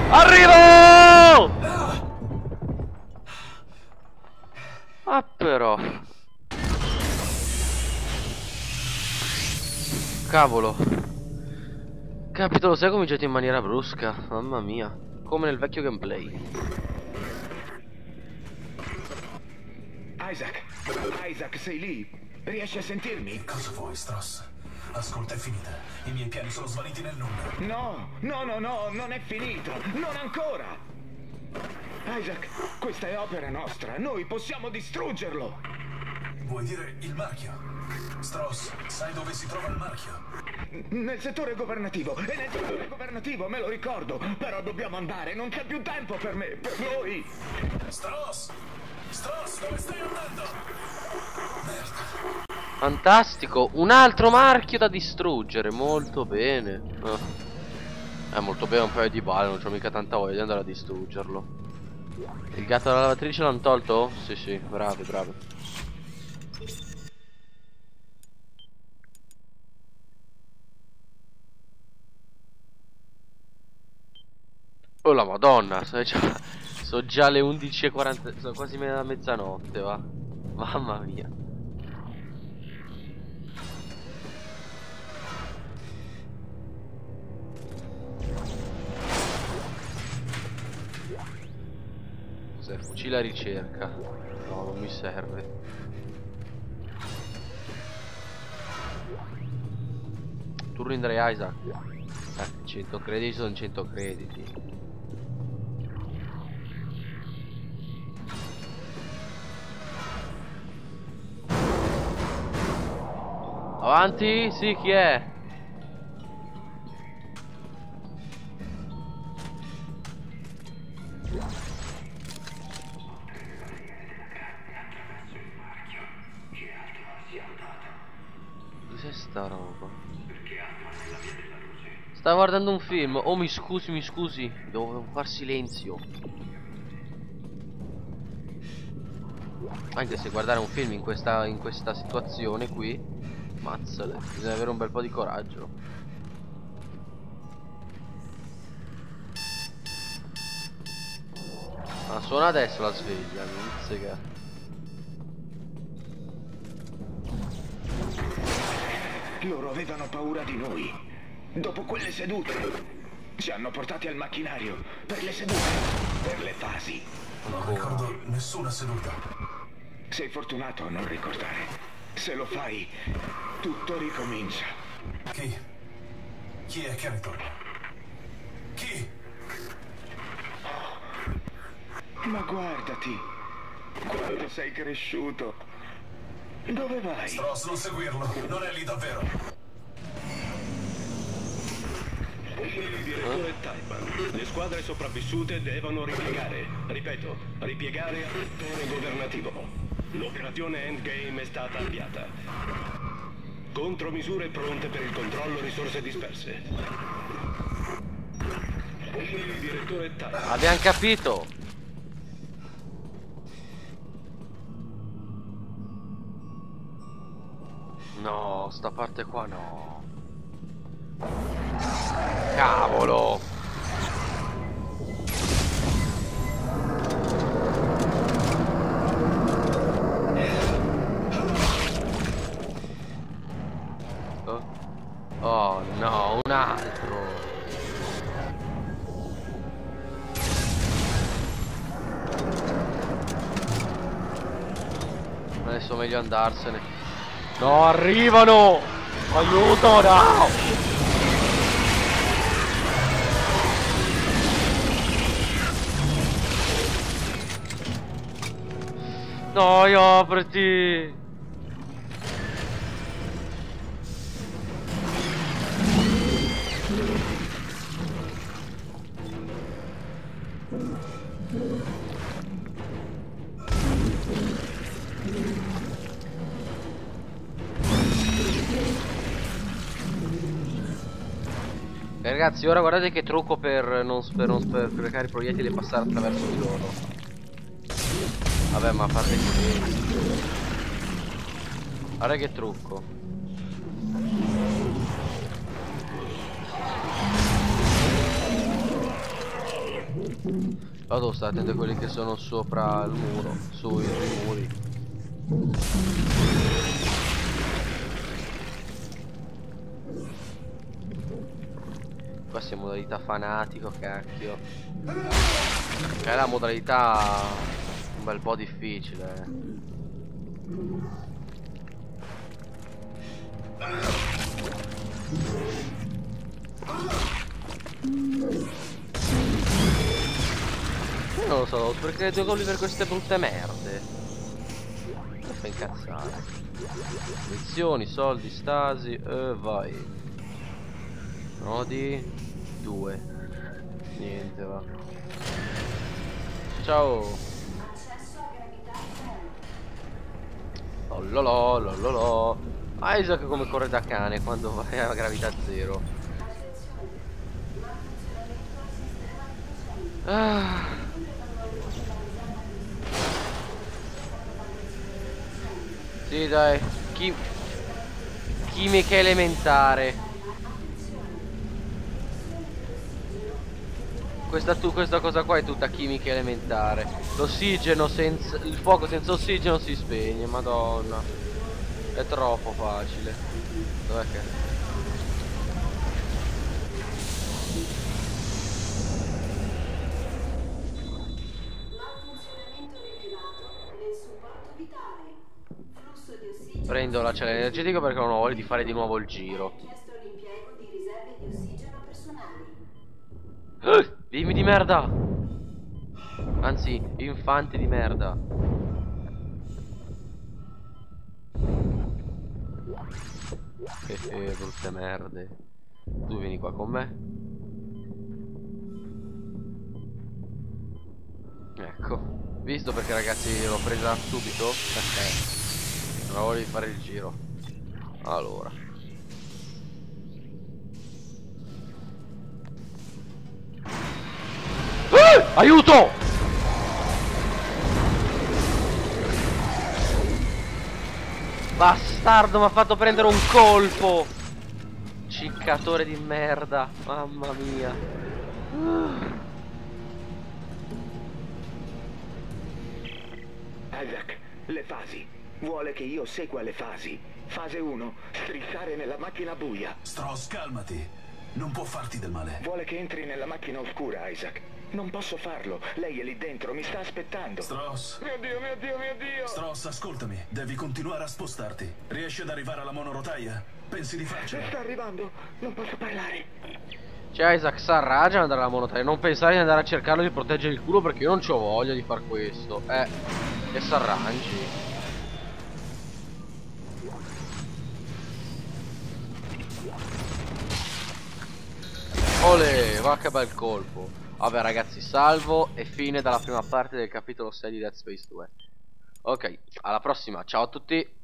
Arrivo! Ah però. Cavolo. Capitolo 6 è cominciato in maniera brusca. Mamma mia. Come nel vecchio gameplay. Isaac, sei lì? Riesci a sentirmi? Cosa vuoi, Stross? Ascolta, è finita. I miei piani sono svaniti nel nulla. No, non è finito. Non ancora. Isaac, questa è opera nostra. Noi possiamo distruggerlo. Vuoi dire il marchio? Stross, sai dove si trova il marchio? Nel settore governativo. E nel settore governativo, me lo ricordo. Però dobbiamo andare. Non c'è più tempo per me, per noi. Stross! Stross, dove stai andando? Merda. Fantastico, un altro marchio da distruggere, molto bene. Molto bene, un paio di balle, non c'ho mica tanta voglia di andare a distruggerlo. Il gatto della lavatrice l'hanno tolto? Sì, sì, bravi, bravi. Oh la madonna, sono già le 11:40, sono quasi mezzanotte, va. Mamma mia. Cos'è? Fucile a ricerca. No, non mi serve. Turno in Dry Isaac. 100 crediti sono 100 crediti. Avanti? Sì, chi è? Cos'è sta roba? Stavo guardando un film. Oh, mi scusi. Devo far silenzio. Anche se guardare un film in questa situazione qui, mazzale, bisogna avere un bel po' di coraggio. Ma suona adesso la sveglia, mizzica. Loro avevano paura di noi. Dopo quelle sedute ci hanno portati al macchinario. Per le sedute, per le fasi. Non ricordo nessuna seduta. Sei fortunato a non ricordare. Se lo fai, tutto ricomincia. Chi è che ritorna? Chi? Ma guardati, quanto sei cresciuto. Dove vai? Stross, non seguirlo, non è lì davvero. Il direttore Taipan. Le squadre sopravvissute devono ripiegare. Ripeto, ripiegare al settore governativo. L'operazione Endgame è stata avviata. Contromisure pronte per il controllo risorse disperse. Il direttore Taipan. Abbiamo capito. No, sta parte qua no. Cavolo. Oh no, un altro. Adesso meglio andarsene. No, arrivano! Aiuto, no! Dai, apriti! Ragazzi, ora guardate che trucco per non sprecare i proiettili e passare attraverso di loro. Vabbè, ma a parte che... Guarda che trucco. Vado, state attenti a quelli che sono sopra il muro, sui muri. Qua siamo modalità fanatico, cacchio. Che è la modalità un bel po' difficile. Io non lo so, devo sprecare 2 gol per queste brutte merde. Mi fa incazzare. Missioni, soldi, stasi, vai. Nodi 2. Niente, va. Ciao. Lollolo, lollolo. Isaac come corre da cane quando vai a gravità 0. Ah. Sì, dai. Chimica elementare. Questa cosa qua è tutta chimica elementare. L'ossigeno senza... il fuoco senza ossigeno si spegne, madonna. È troppo facile. Dov'è che... Prendo l'acciaio energetico perché non ho voglia di fare di nuovo il giro. Dimmi di merda. Anzi, infanti di merda. Brutte merde. Tu vieni qua con me. Ecco. Visto perché ragazzi l'ho presa subito? Perché non ho voglia di fare il giro. Allora. Aiuto! Bastardo, mi ha fatto prendere un colpo. Ciccatore di merda. Mamma mia. Isaac, le fasi. Vuole che io segua le fasi. Fase 1, strisciare nella macchina buia. Stross, calmati. Non può farti del male. Vuole che entri nella macchina oscura, Isaac. Non posso farlo. Lei è lì dentro, mi sta aspettando. Stross. Mio Dio, mio Dio, mio Dio! Stross, ascoltami. Devi continuare a spostarti. Riesci ad arrivare alla monorotaia? Pensi di farcela? Sta arrivando. Non posso parlare. Cioè Isaac s'arragia ad andare alla monotaia. Non pensare di andare a cercarlo di proteggere il culo perché io non c'ho voglia di far questo. E s'arrangi. Olè, va che bel colpo. Vabbè ragazzi, salvo e fine dalla prima parte del capitolo 6 di Dead Space 2. Ok, alla prossima, ciao a tutti.